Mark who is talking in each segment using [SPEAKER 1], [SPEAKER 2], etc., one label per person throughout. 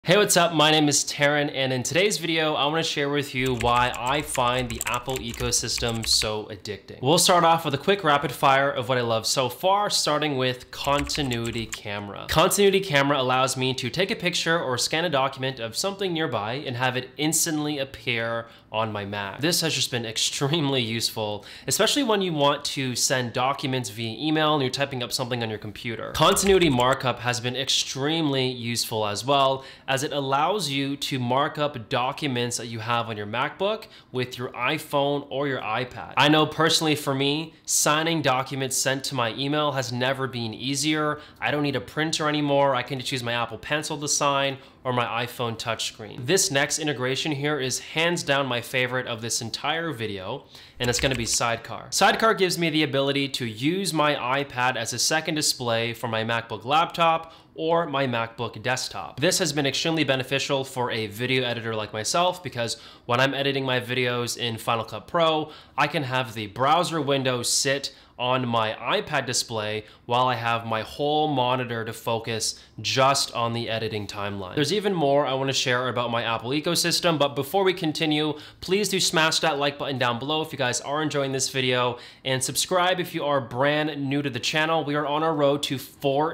[SPEAKER 1] Hey, what's up? My name is Taryn, and in today's video, I want to share with you why I find the Apple ecosystem so addicting. We'll start off with a quick rapid fire of what I love so far, starting with Continuity Camera. Continuity Camera allows me to take a picture or scan a document of something nearby and have it instantly appear on my Mac. This has just been extremely useful, especially when you want to send documents via email and you're typing up something on your computer. Continuity Markup has been extremely useful as well, as it allows you to mark up documents that you have on your MacBook with your iPhone or your iPad. I know personally for me, signing documents sent to my email has never been easier. I don't need a printer anymore. I can just use my Apple Pencil to sign or my iPhone touchscreen. This next integration here is hands down my favorite of this entire video, and it's gonna be Sidecar. Sidecar gives me the ability to use my iPad as a second display for my MacBook laptop or my MacBook desktop. This has been extremely beneficial for a video editor like myself because when I'm editing my videos in Final Cut Pro, I can have the browser window sit on my iPad display while I have my whole monitor to focus just on the editing timeline. There's even more I want to share about my Apple ecosystem, but before we continue, please do smash that like button down below if you guys are enjoying this video, and subscribe if you are brand new to the channel. We are on our road to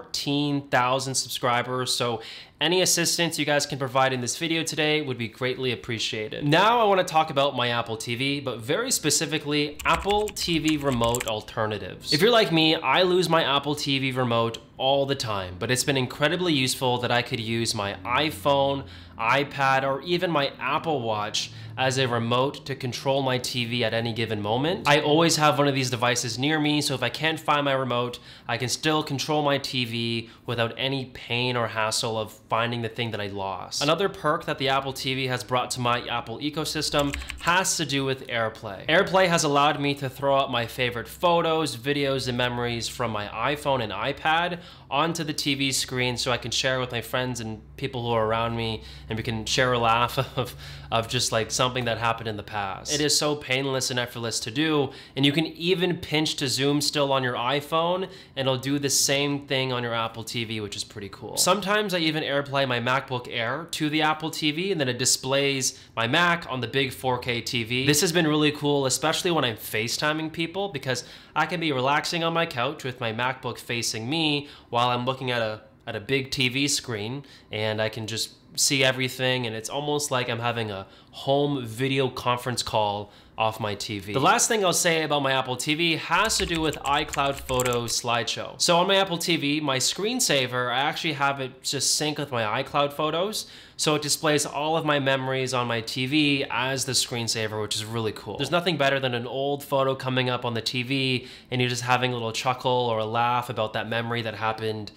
[SPEAKER 1] 14,000 subscribers, so any assistance you guys can provide in this video today would be greatly appreciated. Now I want to talk about my Apple TV, but very specifically Apple TV remote alternatives. If you're like me, I lose my Apple TV remote all the time, but it's been incredibly useful that I could use my iPhone, iPad, or even my Apple Watch as a remote to control my TV at any given moment. I always have one of these devices near me, so if I can't find my remote, I can still control my TV without any pain or hassle of finding the thing that I lost. Another perk that the Apple TV has brought to my Apple ecosystem has to do with AirPlay. AirPlay has allowed me to throw out my favorite photos, videos, and memories from my iPhone and iPad onto the TV screen so I can share with my friends and people who are around me, and we can share a laugh of just like something that happened in the past. It is so painless and effortless to do, and you can even pinch to zoom still on your iPhone and it'll do the same thing on your Apple TV, which is pretty cool. Sometimes I even AirPlay my MacBook Air to the Apple TV and then it displays my Mac on the big 4K TV. This has been really cool, especially when I'm FaceTiming people, because I can be relaxing on my couch with my MacBook facing me while I'm looking at a big TV screen, and I can just see everything, and it's almost like I'm having a home video conference call off my TV. The last thing I'll say about my Apple TV has to do with iCloud Photos slideshow. So on my Apple TV, my screensaver, I actually have it just sync with my iCloud Photos, so it displays all of my memories on my TV as the screensaver, which is really cool. There's nothing better than an old photo coming up on the TV and you're just having a little chuckle or a laugh about that memory that happened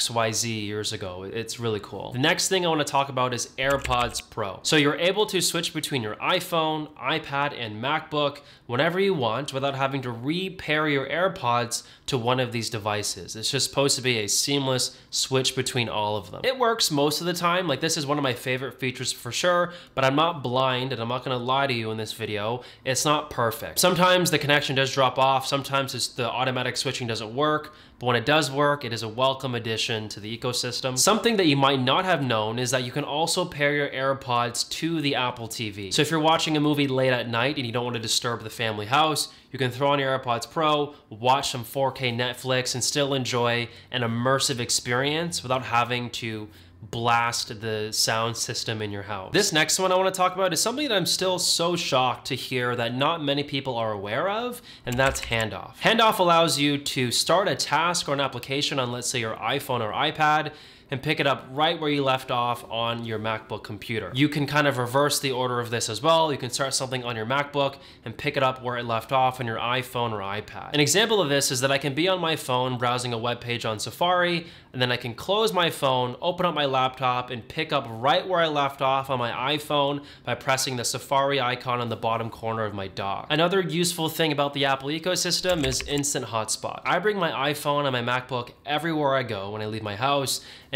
[SPEAKER 1] XYZ years ago. It's really cool. The next thing I want to talk about is AirPods Pro. So you're able to switch between your iPhone, iPad, and MacBook whenever you want without having to re-pair your AirPods to one of these devices. It's just supposed to be a seamless switch between all of them. It works most of the time. Like, this is one of my favorite features for sure, but I'm not blind and I'm not gonna lie to you in this video. It's not perfect. Sometimes the connection does drop off. Sometimes the automatic switching doesn't work, but when it does work, it is a welcome addition to the ecosystem. Something that you might not have known is that you can also pair your AirPods to the Apple TV. So if you're watching a movie late at night and you don't want to disturb the family house, you can throw on your AirPods Pro, watch some 4K Netflix, and still enjoy an immersive experience without having to blast the sound system in your house. This next one I want to talk about is something that I'm still so shocked to hear that not many people are aware of, and that's Handoff. Handoff allows you to start a task or an application on, let's say, your iPhone or iPad, and pick it up right where you left off on your MacBook computer. You can kind of reverse the order of this as well. You can start something on your MacBook and pick it up where it left off on your iPhone or iPad. An example of this is that I can be on my phone browsing a web page on Safari, and then I can close my phone, open up my laptop, and pick up right where I left off on my iPhone by pressing the Safari icon on the bottom corner of my dock. Another useful thing about the Apple ecosystem is Instant Hotspot. I bring my iPhone and my MacBook everywhere I go when I leave my house,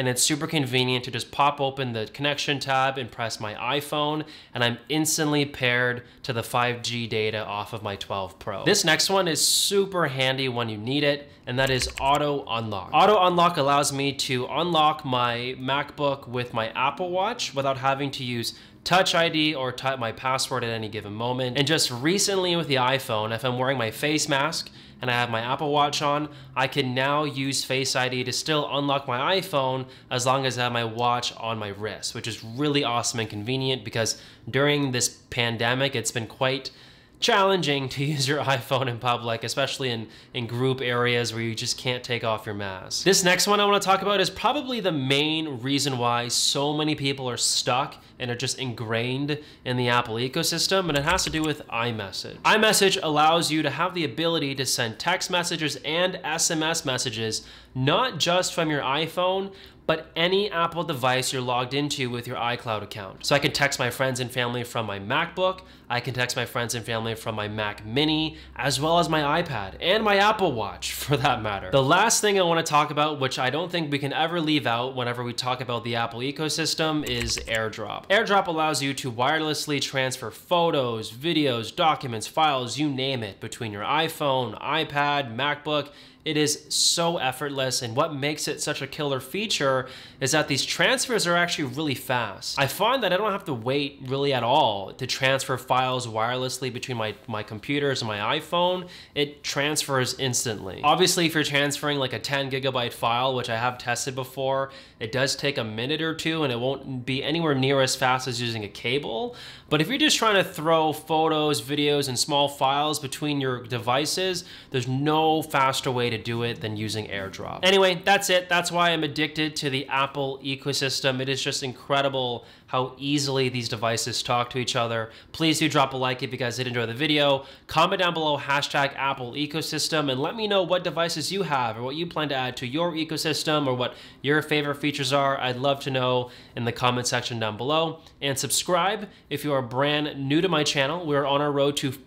[SPEAKER 1] and it's super convenient to just pop open the connection tab and press my iPhone, and I'm instantly paired to the 5G data off of my 12 Pro. This next one is super handy when you need it, and that is Auto Unlock. Auto Unlock allows me to unlock my MacBook with my Apple Watch without having to use Touch ID or type my password at any given moment. And just recently with the iPhone, if I'm wearing my face mask and I have my Apple Watch on, I can now use Face ID to still unlock my iPhone as long as I have my watch on my wrist, which is really awesome and convenient because during this pandemic, it's been quite challenging to use your iPhone in public, especially in group areas where you just can't take off your mask. This next one I want to talk about is probably the main reason why so many people are stuck and are just ingrained in the Apple ecosystem, and it has to do with iMessage. iMessage allows you to have the ability to send text messages and SMS messages, not just from your iPhone, but any Apple device you're logged into with your iCloud account. So I can text my friends and family from my MacBook, I can text my friends and family from my Mac Mini, as well as my iPad and my Apple Watch for that matter. The last thing I want to talk about, which I don't think we can ever leave out whenever we talk about the Apple ecosystem, is AirDrop. AirDrop allows you to wirelessly transfer photos, videos, documents, files, you name it, between your iPhone, iPad, MacBook. It is so effortless, and what makes it such a killer feature is that these transfers are actually really fast. I find that I don't have to wait really at all to transfer files wirelessly between my computers and my iPhone. It transfers instantly. Obviously, if you're transferring like a 10 gigabyte file, which I have tested before, it does take a minute or two and it won't be anywhere near as fast as using a cable. But if you're just trying to throw photos, videos, and small files between your devices, there's no faster way to do it than using AirDrop. Anyway, that's it. That's why I'm addicted to the Apple ecosystem. It is just incredible how easily these devices talk to each other. Please do drop a like if you guys did enjoy the video. Comment down below hashtag Apple ecosystem and let me know what devices you have or what you plan to add to your ecosystem or what your favorite features are. I'd love to know in the comment section down below. And subscribe if you are brand new to my channel. We're on our road to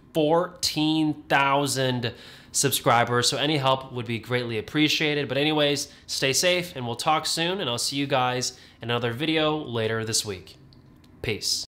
[SPEAKER 1] 14,000 subscribers, so any help would be greatly appreciated. But anyways, stay safe and we'll talk soon, and I'll see you guys in another video later this week. Peace.